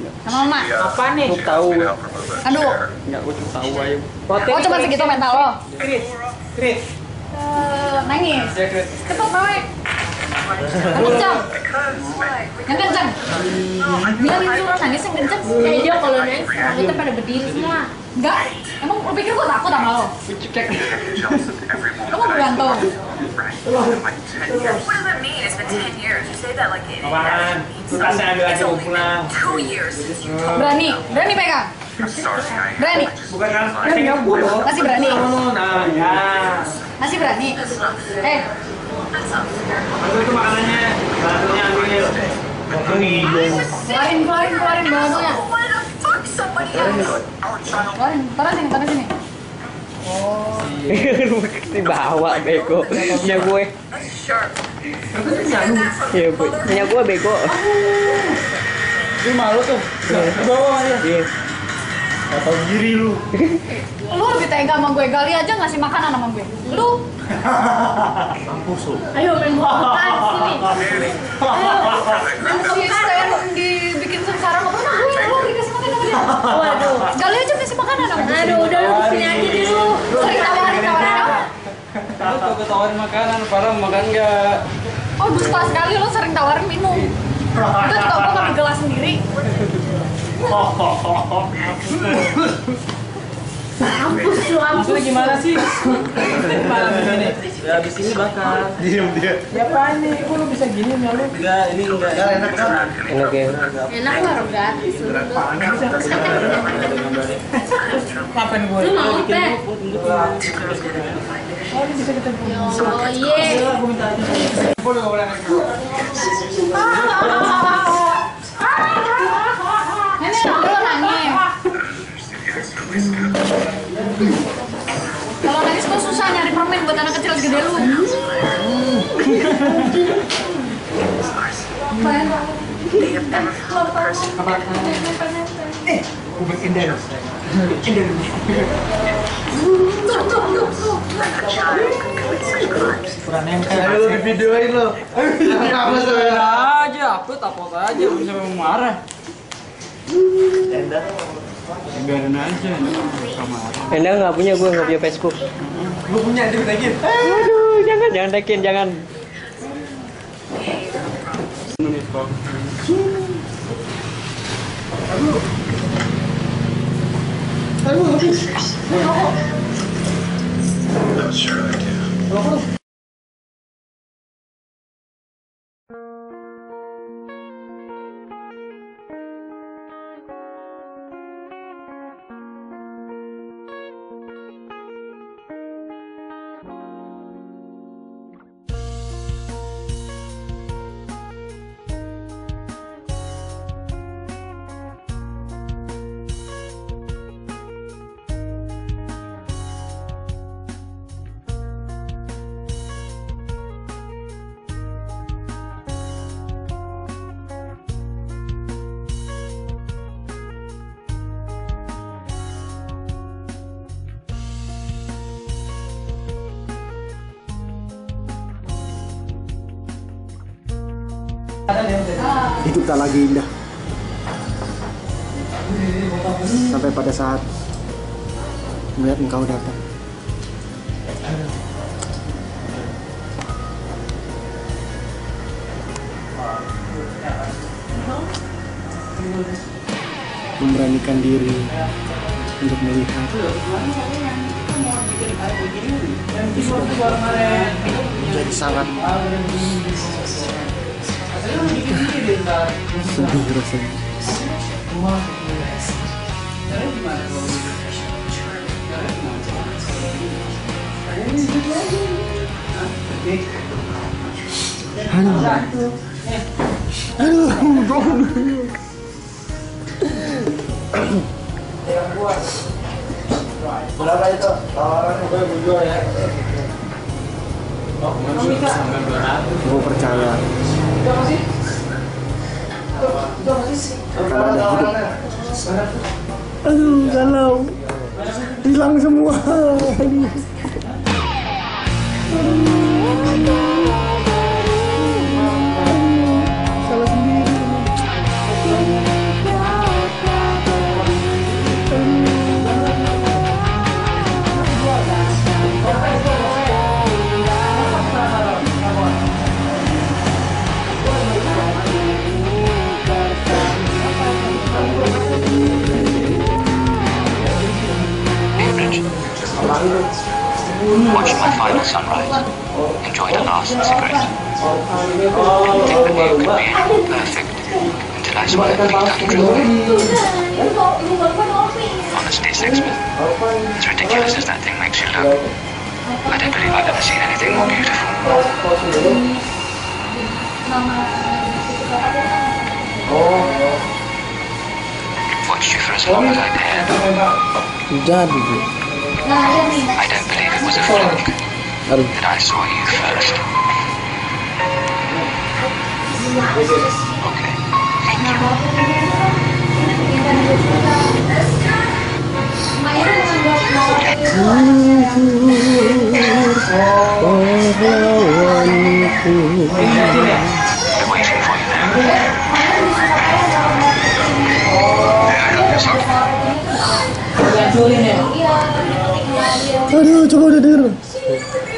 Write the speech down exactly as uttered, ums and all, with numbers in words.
Sama mama. Apa nih? Lu tahu. Aduh. Enggak, gua cuma tahu aja. Oh, cuma segitu mental lo. Krit. Krit. Eh, nangis. Ya, Krit. Cepet, Mawek. Yang kencang. Yang kencang. Bilangin suruh nangis yang kencang. Eh dia kalau nangis rambutnya pada berdiri semua. Enggak. Emang lu pikir gua takut sama lo? Lu mau bergantung. What does that mean? It's been ten years. You say that like it Apaan? Lu kasih ambil aja mau pulang. two years. Berani, berani pegang. Berani. Bukan kan? Kasih nyabu loh. Masih berani. Nah, ya. Masih berani. Eh, Itu itu makanannya. Bantunya ambil. keluarin, keluarin, keluarin bahannya. What the fuck? Somebody else. Keluarin, taruh sini, taruh sini. Lu dibawa bego. Punya gue. Sharp. Iya, punya gue bego. Ini malu tuh. Di bawah aja. Iya. Atau diri lu. Lu lebih tega sama gue, Gali aja ngasih makanan sama gue. Lu, Mampus lu. Ayo main makan sini. yang si Stan dibikin sengsara nggak pernah gue, lu dikasih makan sama dia. Waduh. Gali aja kasih makanan sama gue. Aduh udah lu kesini aja deh lu. Sering tawarin, tawarin apa? Lu tuh ketawarin makanan, parah makan enggak? Oh, dusta sekali lo sering tawarin minum. Itu juga gue ngambil gelas sendiri. Mampus lu mampus. Maksudnya gimana sih? Gimana begini? Ya habis ini bakar. Diam dia. Ya apaan nih? Kok lu bisa gini ya lu? Enggak, ini enggak. Enggak enak kan? Enak ya. Enak baru gratis lu. Ngapain gue? Lu mau teh? Oh ini bisa kita bunuh. Oh iya. Gue minta aja. Boleh gak boleh? Nenek, lo nangis. Kalau nangis kok susah nyari permen buat anak kecil segede lu. Eh, gue bikin dance. Bikin dance. Tuh, tuh, tuh, tuh. Kurang nempel. Ayo lu videoin lo. Apa sih? Aja, aku takut aja bisa marah. Biarin aja, Enda nggak punya, gue nggak punya Facebook. Gue punya, dia tekin. Aduh, jangan, jangan tekin, jangan. Menit kok. Aduh. Aduh, habis. Rokok. Hidup tak lagi indah sampai pada saat melihat engkau datang. Memberanikan diri untuk melihat menjadi sangat sedih rasanya. Aduh, aduh, Berapa itu? Tawaran gue berdua ya. Oh, sampai dua ratus. gue percaya akan ada hidup. Aduh, galau, hilang semua. Aduh. Salah sendiri. watched my final sunrise, enjoyed a last cigarette. Didn't think the view could be any more perfect until I saw that fleet undrilled. Honestly, Sexman, as ridiculous as that thing makes you look, I don't believe I've ever seen anything more beautiful. Watched you for as long as I dared. Jadi. I don't believe it was a fluke that I saw you first. Okay, thank you. They're waiting for you there. May I help you, sir? Aduh, coba udah denger.